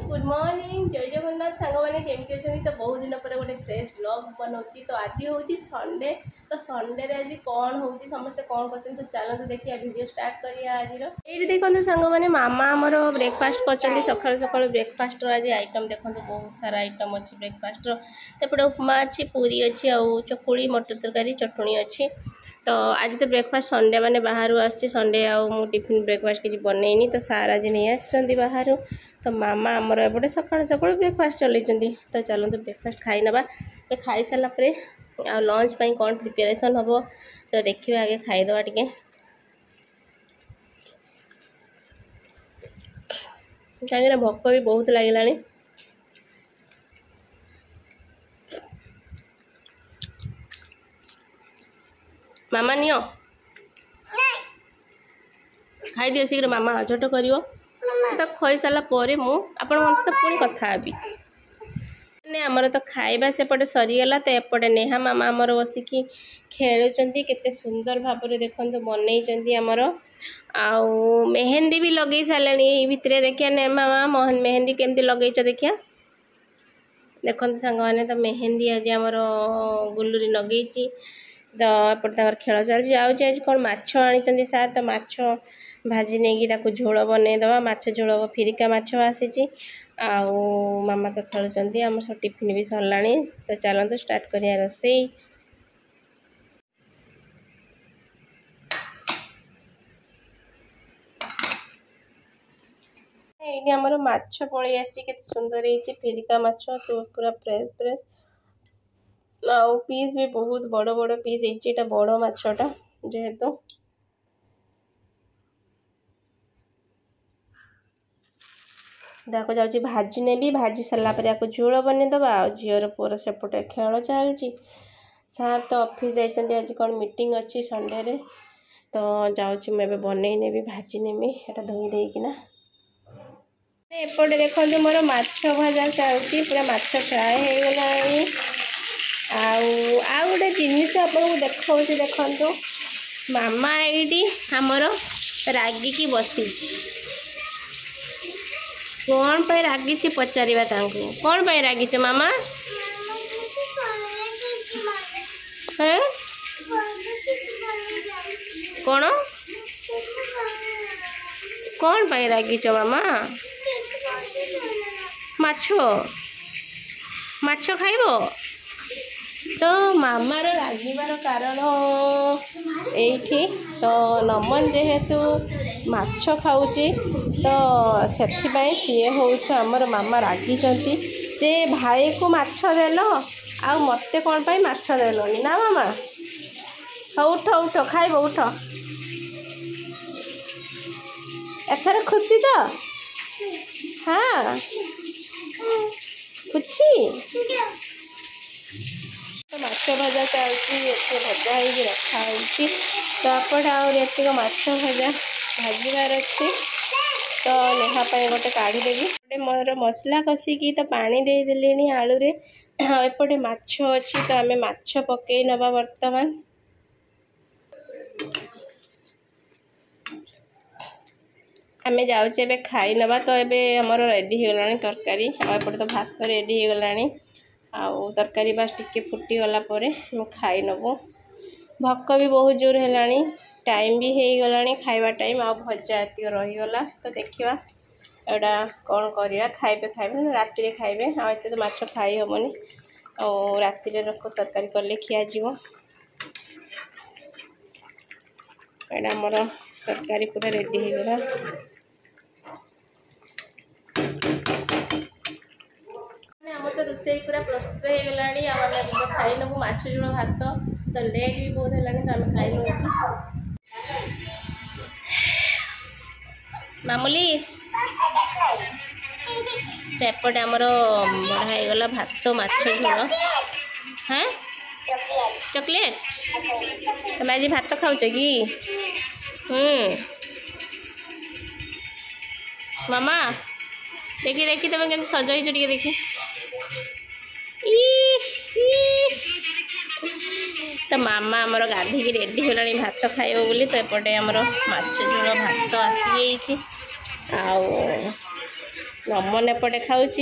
Good morning जय जगन्नाथ सांग मैंने केमती अच्छा तो बहुत दिन पर गोटे फ्रेश ब्लॉग बनाऊँगी तो आज हूँ संडे तो संडे रे आज कौन हो समस्ते कौन कर तो चलते देखिए वीडियो स्टार्ट करिया आज ये देखो सांग मैंने मामा आमर ब्रेकफास्ट कर सका सका ब्रेकफास्ट आज आइटम देखो बहुत सारा आइटम अच्छी ब्रेकफास्ट रोपटे उपमा अच्छी पूरी अच्छी आउ चकुड़ी मटर तरकारी चटणी अच्छी तो आज तो ब्रेकफास्ट संडे माने बाहर आसचे संडे आउ टिफिन ब्रेकफास्ट किसी बनईनी तो सार आज नहीं आसछंती बाहर तो मामा आमर एपटे सका सका ब्रेकफास्ट चलती तो चलते ब्रेकफास्ट खाई नवा तो खाई सारापर आ लंच पाई कौन प्रिपेरेसन हम तो देखिए आगे खाईदवा टे कहीं भोक भी बहुत लगे मामा नियो खाई दियो शीघ्र मामा हजट कर तो खई सारा मुझे तो पुणी कथा ने आमर तो खाइबा सेपटे सरीगला तो एपटे नेहा मामा आमर बसिकी खेलुंट केते सुंदर भाव देखते बनई आमर आउ मेहंदी भी लगे सारे भितर देखिए ने मामा मेहंदी केमती लगे देखिया देखते सांग मैंने तो मेहंदी आज आमर गुलुरी लगे तो एपटे खेल चलती आज कौन माछ आनी सार तो माछ भाजी नहीं झोल बनईदे माछ झोल फिरिका माछ आसी आउ मामा तो खेलुंट आम सब टिफिन भी सरला तो चलते स्टार्ट करिया रोसई ये आमर माछ पलि आसी सुंदर है फिरिका माछ तो पूरा फ्रेश फ्रेश आउ पीस भी बहुत बड़ बड़ पीस है बड़ माछटा जेहेतु जाऊँगी भाजी ने भी भाजी सारापर या झोल बनईदबा आ झीर पुअर सेपटे खेल चलती सार तो ऑफिस जाइए आज कौन मीटिंग अच्छी संडे रे तो जाऊँगी मुझे बनई नेबी भाजी नेमी एटा धोई देकिना एपटे देखो मोर माछ भजा चलती पूरा माछ फ्राए हो गला आउ गोटे जिनिस आपको देखा देखो मामा ये आमर रागिकी बसी कौन पे रागी पचार कौन पे रागी मामा है कौन कौन पे रागी मामा माछो माछ खाइबो तो मामार रागिबार कारण एठी तो नमन जेहेतु माछ खाऊची तो सेथिबाई सीए होउछ हमर मामा रागी चंती जे भाई को माछ देलो आ मते कोन पाई माछ देलोनी ना मामा उठ उठ खाइब उठ एथर खुशी तो हाँ खुशी तो माछ भजा चलती भजा हो रखाई तो आपट माछ भजा भाजबार अच्छे तो नेहापाई गोटे काढ़ीदेवी गोटे मोर मसला कषिकी तो पानी देदेली आलू रे एपटे माछ अच्छी तो आम माछ पकई नवा वर्तमान आम जाऊे खाई नवा तो ये आमर रेडी हो गलानी तरकारी आएपटे तो भात रेडी हो गलानी आउ तरकारी बास टिके फुटी गला खाई नबू भक भी बहुत जोर है टाइम भी हो गला खाइबा टाइम आ भजा एति रहीगला तो देखा एटा कौन करिया खाइबे खाइबे राति खाइबे आते तो माछ खाई हेनी और राति तरकारी कले खिया जीवो एटा मोर तरकारी पूरा रेडी हो गला तो रोसई पूरा प्रस्तुत हो गला खाई नबू माछ झोल भात तो लेट भी बहुत है तो आम खाई नौ मामूली तो एपटे आमर बढ़ाईगला भात माछ झोल हाँ चॉकलेट तुम आज भात खाऊच कि मामा देखी देखी तुम के सजाइच टे देखी तो मामा आमर गाधी रेडी होलानी भात खाइबो बोली तो एपटे आमर माछ झोल भात आसी आउ नमन एपटे खाऊची।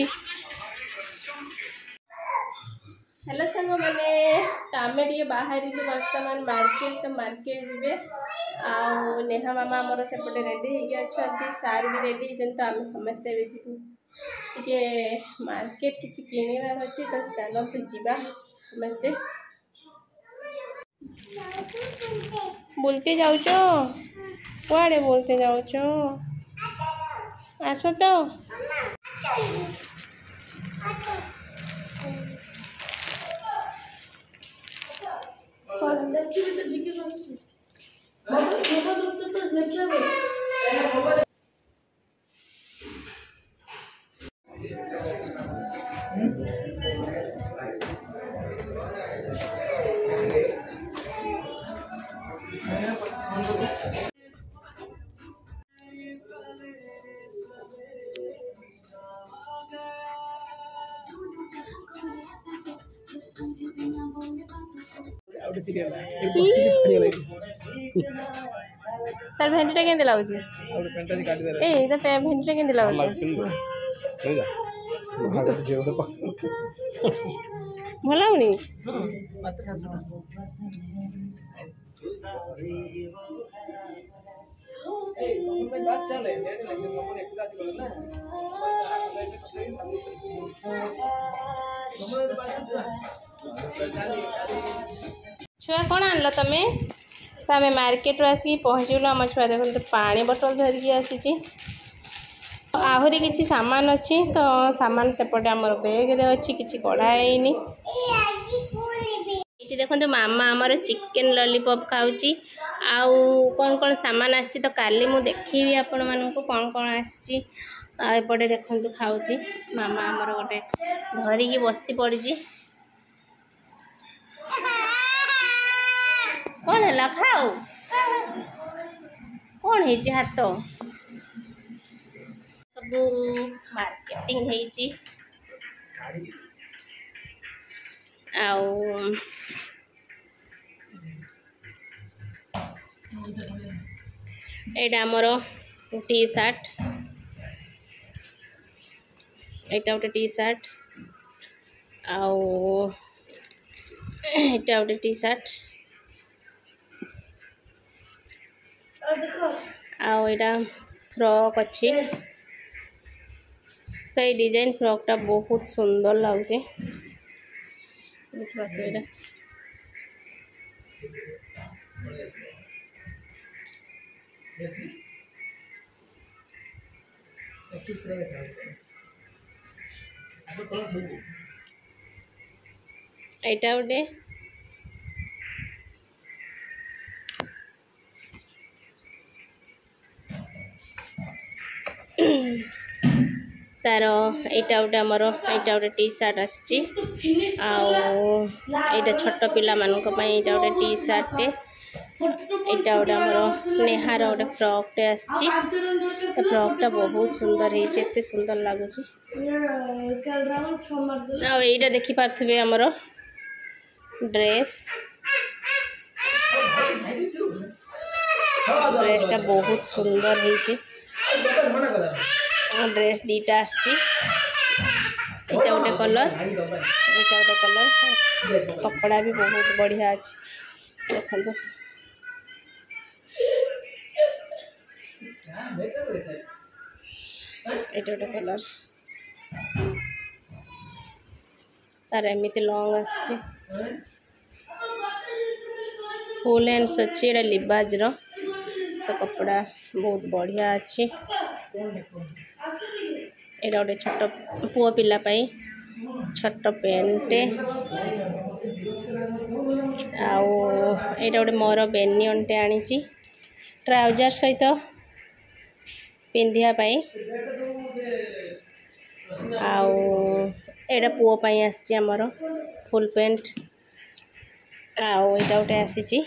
हेलो सांग मैंने आम टे बाहर बर्तमान मार्केट तो मार्केट जीवे आउ नेहा मामा आमर सेपटे रेडी हो सार भी रेडी होती आम समस्ते जीवु टे मार्केट किसी किणवार अच्छे तो चलते जीवा समस्ते बुलते जाऊचो कुआड़े बोलते जाऊचो आस तो तार भेंडीटा केमती लगुच ए तो भेंडीटा केमती लगुच भल लगुनि छुआ कौन आनल तमें तो आम मार्केट आसिक पहुँचलु आम छुआ देखो पानी बोतल धरिकी आसी आहरी किसी सामान अच्छी तो सामान सेपटे आमर बैग अच्छी किसी कढ़ाई ये देखो मामा आमर चिकेन लॉलीपॉप खाऊची आउ कौन कौन सामान आसी तो काली मु देखी आपण मानक कौन कौन आसी एपटे देखो खाऊची मामा आमर गोटे धरिकी बसी पड़ी कौन है खाऊ कौन है हाथ सब मार्केटिंग है आउ एटा आमर टी शर्ट एटा गोटे टी शर्ट आउ एटा गोटे टी शर्ट आउ एटा फ्रॉक अच्छी तो ये डिजाइन फ्रॉक टा बहुत सुंदर लगुचे देखा एटा गोटे तार एटा गोटे आमर एटा गोटे टी शर्ट आसी आटा छोट पिला मानक एटा गोटे टी शर्ट एटा गोटे आमर नेहार गोटे फ्रॉक टे आसी तो फ्रॉक टा बहुत सुंदर है सुंदर लगुच आईटा देखी पारे आमर ड्रेस ड्रेसटा बहुत सुंदर है ड्रेस दीटा आसी गोटे कलर एटा गोटे कलर कपड़ा भी बहुत बढ़िया अच्छे देखो एटा गोटे कलर तार एमती लॉन्ग आसी फुल हैंड्स अच्छी एटा लिबाज रो तो कपड़ा बहुत बढ़िया अच्छी एटा गोटे छोट पुओ पिला छोट पेंट आउ एटा गोटे मोर बेनियन टे आनी ट्राउजर सहित पिंधिया आउ एटा पुओ पाई आसी आमर फुल पेंट आउ एटा गोटे आसी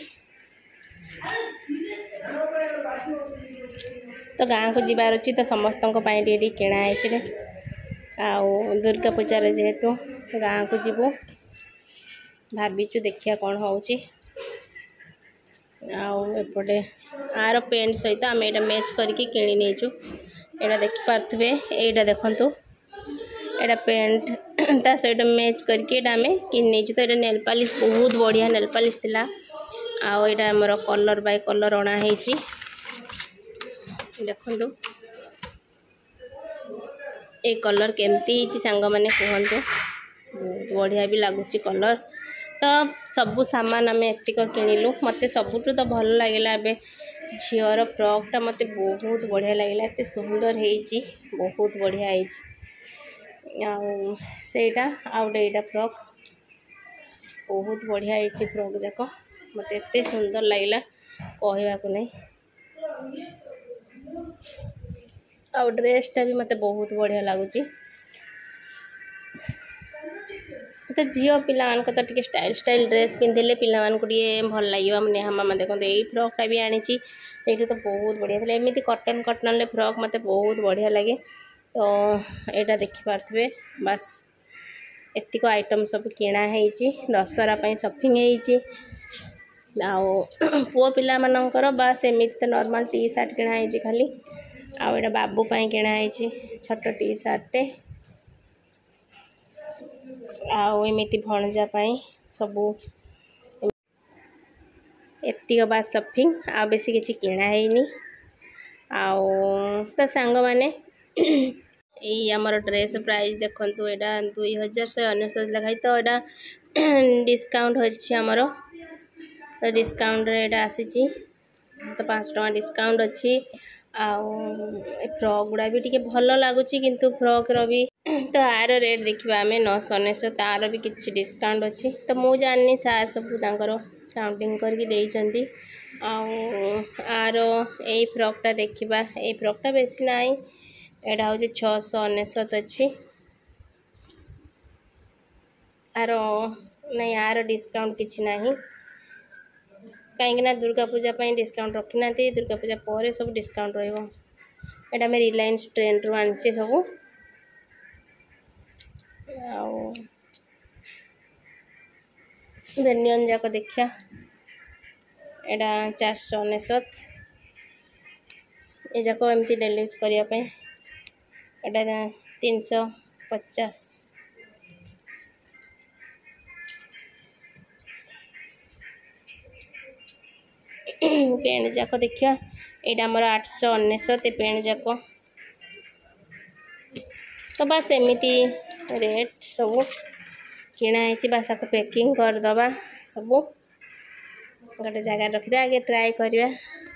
तो गाँव को जीवार अच्छी तो समस्त किणाई आउ दुर्गा पूजार जेहेतु गाँव को जीवु भाविचु देखिया कौन होउची आउ एपटे आर पेंट सहित आम एटा मैच करके किणी नेचु एटा देखि पार्थुबे एटा देखंतु एटा पेंट ता सहित मैच करके एटा हमें किन नेछि तो एटा नेल पॉलिश बहुत बढ़िया नेल पॉलिश थिला आ एटा हमर कलर बाय कलर अणा हेछि देखंतु ए कलर केमती हेछि सांग माने कहंतु बहुत बढ़िया भी लागुछि कलर तो सबु सामान आम एतिक किणिलु मते सबुठु तो भल लगिला एबे झीवर फ्रॉकटा मते बहुत बढ़िया लगिला एते सुंदर हेछि बहुत बढ़िया हेछि आ सेटा आउटे एटा फ्रॉक बहुत बढ़िया हेछि फ्रॉक जाको मते एते सुंदर लगिला कहवा को नै आ ड्रेसटा भी मते बहुत बढ़िया लागुछि तो झील पिला तो टे स्टाइल स्टाइल ड्रेस पिंधिले पिला भल लगे नेहा मामा देखो यही फ्रॉकटा भी आनी से तो बहुत बढ़िया था एमती कटन कटन फ्रॉक मत बहुत बढ़िया लगे तो यहाँ देखिपे बास एतिक आइटम सब किणा दशहरा शॉपिंग पुओ पिला मानकर बास एमती तो नॉर्मल टी शर्ट किणाई खाली आउ बाबू किणाई छोट टी शर्टे आमिति भणजा सबू एतिक बास शॉपिंग आ बेसी किसी किणा है तो सांग माने यही आमर ड्रेस प्राइस देखु यहाँ 2199 लिखाई तो यहाँ डिस्काउंट अच्छी आमर तो डिस्काउंट रेट आसी तो 5 टका डिस्काउंट अच्छी फ्रॉक गुड़ा भी टी भल लगुच किंतु फ्रॉक री तो आर रेट देखा आम 999 तार भी किसी डिस्काउंट अच्छी तो मुझे जानी सार सब काउंटिंग करके आर यही फ्रॉकटा देखा यही फ्रॉकटा बेसी ना यहाँ हूँ 699 अच्छी आर नहीं आर डिस्काउंट किसी ना कहीं दुर्गा पूजा डिस्काउंट रखी ना दुर्गा पूजा पर सब डिस्काउंट रहा आम रिलायंस ट्रेंड रू आनी सब बेनियन जाक देखा यहाँ 499 ये जाक एमती डेली यूज करने यहाँ 350 पेंट जाक देखा यहाँ आमर 899 पेंट जाक तो बस एमती रेट सब किणाई बास पैकिंग करदबा सब गोटे जगह रखिदा आगे ट्राए करवा।